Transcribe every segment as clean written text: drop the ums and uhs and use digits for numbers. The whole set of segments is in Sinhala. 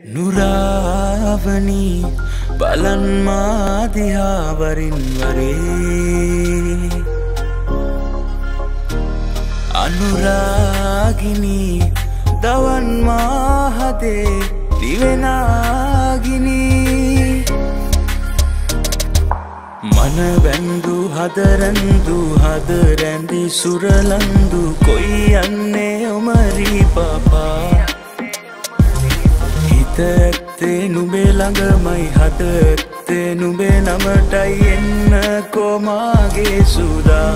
නුරාවනි බලන් මා දිහා වරින් වරේ අනුරාගිනි දවන් මා හදේ දිවෙනාගිනි මන වැන්දු හදරන්දු හද රැඳි සුරලන්දු කොයි යන්නේ ඔමරි පාපා හිතත්තේ නුඹේ ළඟමයි හදත්තේ නුඹේ නමටයි එන්න කොමාගේ සුදා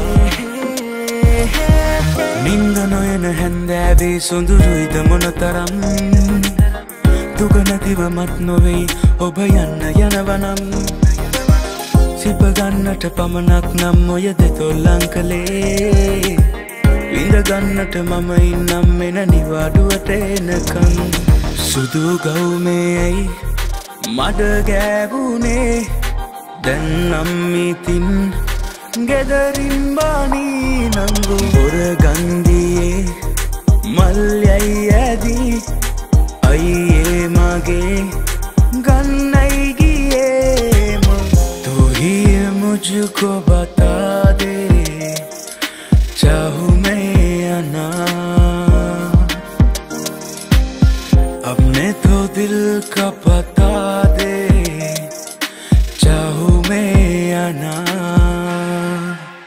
නින්ද නොයන හැන්දෑවේ සොඳුරුයිද මොනතරම් දුක නැතිව මත් නොවෙයි ඔබ යන්න යනවනම් සිප ගන්නට පමණක් නම් ඔය දෙතොල්ලන් කළේ විඳ ගන්නට මම ඉන්නම් මෙන නිවාඩුවට එනකන් සුදු ගවුමේ ඇයි මඩ ගෑවුනේ දැන් නම් ඉතින් ගෙදරින් බානී නංගු හොර ගන්දියේ මල් යයි ඇදී අයියේ මගේ ගන්නයි ගියේ तू ही मुझको बता दे चाहूं मैं अना अपने तो दिल का बता दे चाहूं मैं अना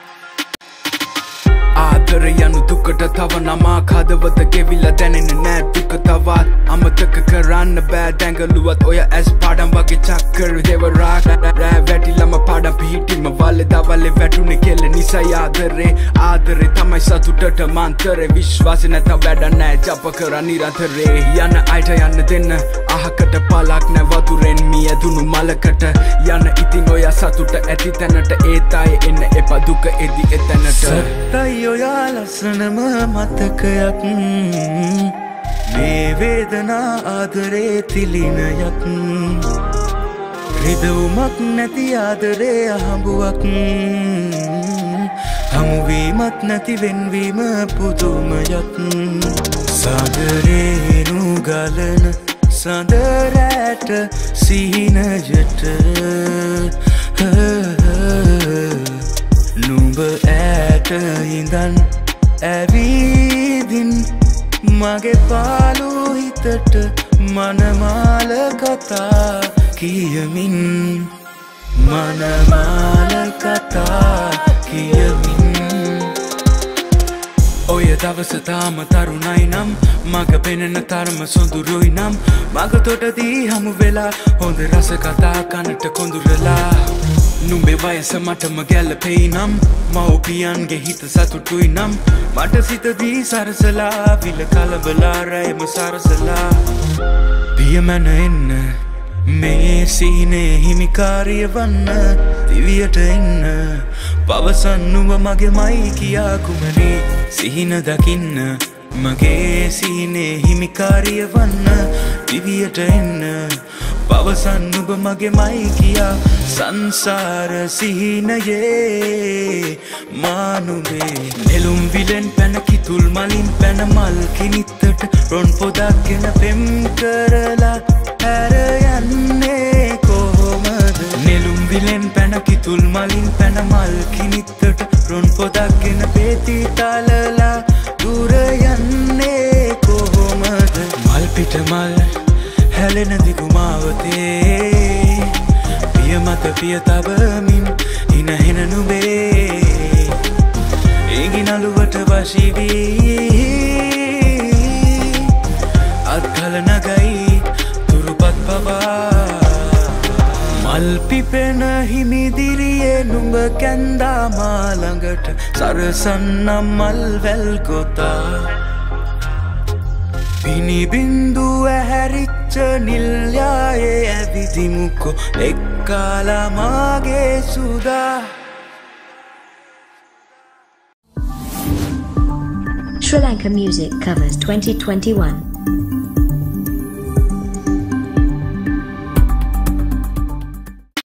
ආදර යනු දුකට තව නමක් හදවත ගෙවිලා දැනෙන්නේ නෑ දුක තවත් අමතක කරන්න බෑ දැඟලුවත් ඔය ඇස් පාඩම් වගේ චක්කර දෙවරක් රෑ වැටිලම පාඩම් පිහිටිම වලේ දවල්ේ වැටුනේ කෙල්ල නිසා ආදරේ තමයි සතුටට මන්තරේ විශ්වාසෙ නැතම් වැඩ නෑ ජප කර නිරන්තරේ යන අයට යන්න දෙන්න අහකට පලක් නෑ වතුරෙන් මියදුණු මලකට යන ඉතින් ඔය සතුට ඇති තැනට ඒතයි එන්න එපා දුක එදි එතැනට සත්තයි ඔයා ලස්සනම මතකයක් මේ වේදනා ආදරේ තිලිනයක් රිදවුමක් නැති ආදරේ අහඹුවක් හමුවීමත් නැති වෙන්වීම පුදුමයක් සාගරේ නුගලන සඳරැට සිහිනයට නුඹ ඇට ඉඳන් ඇවිදින් මගේ පාලු හිතට මනමාල කතා කියමින් මනමාල කතා කියමින් ඔය දවස තාම තරුණයි නම් මග පෙනෙන තරම සොඳුරුයි නම් මග තොටදී හමු වෙලා හොඳ රස කතා කනට කොඳුරලා නුඹේ වයස මටම ගැලපෙයි නම් මව්පියන්ගේ හිත සතුටුයි නම් මට සිතදී සරසලා විල කලබලා රැයම සරසලා පියමැන එන්න මේ සීනේ හිමිකාරිය වන්න දිවියට එන්න පවසන් නුඹ මගේමයි කියා කුමනේ සිහින දකින්න මගේ සීනේ හිමිකාරිය වන්න දිවියට එන්න පවසන් නුඹ මගේමයි කියා සංසාර සිහිනයේ මානුඹේ නෙළුම් විලෙන් පැන කිතුල් මලින් පැන මල් කිනිත්තට රොන් පොදක් ගෙන පෙම් කරලා හැර යන්නේ කොහොමද නෙළුම් විලෙන් පැන කිතුල් මලින් පැන මල් කිනිත්තට රොන් පොදක් ගෙන පෙති තලලා දුර යන්නේ කොහොමද මල් පිට මල් හැලෙන දිගුමාවතේ පිය මත පිය තබමින් හිනහෙන නුඹේ ඒගිනලුවට වශීවී අත්කල නගයි තුරුපත් පවා මල් පිපෙන හිමිදිරියේ නුඹ කැන්දා මා ළඟට සරසන්නම් මල් වැල් ගොතා පිනිබින්දු ඇහැරිච්ච නිල්යායේ ඇවිදිමුකෝ එක්කාලා මාගේ Suda Sri Lanka Music Covers 2021